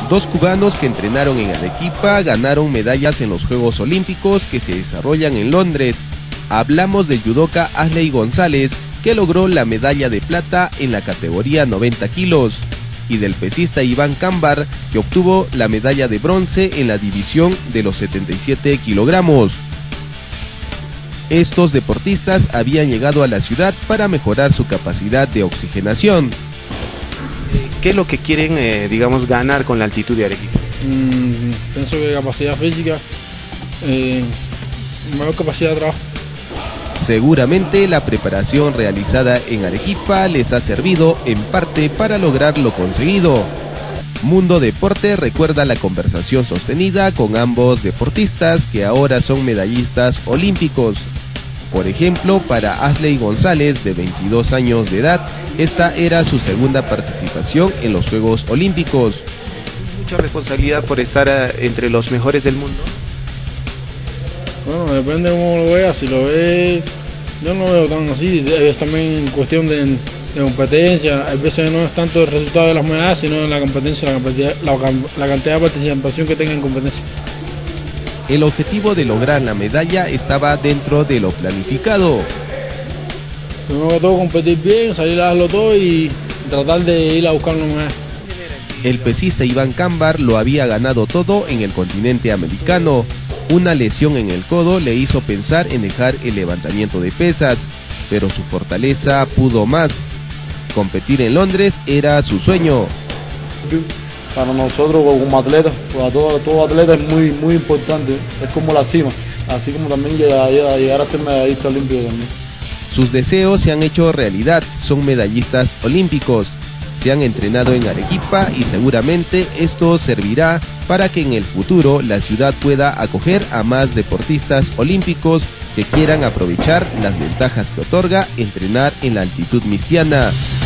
Dos cubanos que entrenaron en Arequipa ganaron medallas en los Juegos Olímpicos que se desarrollan en Londres. Hablamos del judoka Asley González, que logró la medalla de plata en la categoría 90 kilos, y del pesista Iván Cámbar, que obtuvo la medalla de bronce en la división de los 77 kilogramos. Estos deportistas habían llegado a la ciudad para mejorar su capacidad de oxigenación. ¿Qué es lo que quieren, ganar con la altitud de Arequipa? Pienso que capacidad física, mayor capacidad de trabajo. Seguramente la preparación realizada en Arequipa les ha servido en parte para lograr lo conseguido. Mundo Deporte recuerda la conversación sostenida con ambos deportistas que ahora son medallistas olímpicos. Por ejemplo, para Asley González, de 22 años de edad, esta era su segunda participación en los Juegos Olímpicos. ¿Mucha responsabilidad por estar entre los mejores del mundo? Bueno, depende de cómo lo veas. Si lo ves, yo no lo veo tan así. Es también cuestión de competencia. A veces no es tanto el resultado de las medallas, sino en la competencia, la cantidad de participación que tenga en competencia. El objetivo de lograr la medalla estaba dentro de lo planificado. Primero que todo, competir bien, salir a darlo todo y tratar de ir a buscar una medalla. El pesista Iván Cámbar lo había ganado todo en el continente americano. Una lesión en el codo le hizo pensar en dejar el levantamiento de pesas, pero su fortaleza pudo más. Competir en Londres era su sueño. Para nosotros como atletas, para todo atleta es muy importante, es como la cima, así como también llegar a ser medallista olímpico también. Sus deseos se han hecho realidad, son medallistas olímpicos. Se han entrenado en Arequipa y seguramente esto servirá para que en el futuro la ciudad pueda acoger a más deportistas olímpicos que quieran aprovechar las ventajas que otorga entrenar en la altitud mistiana.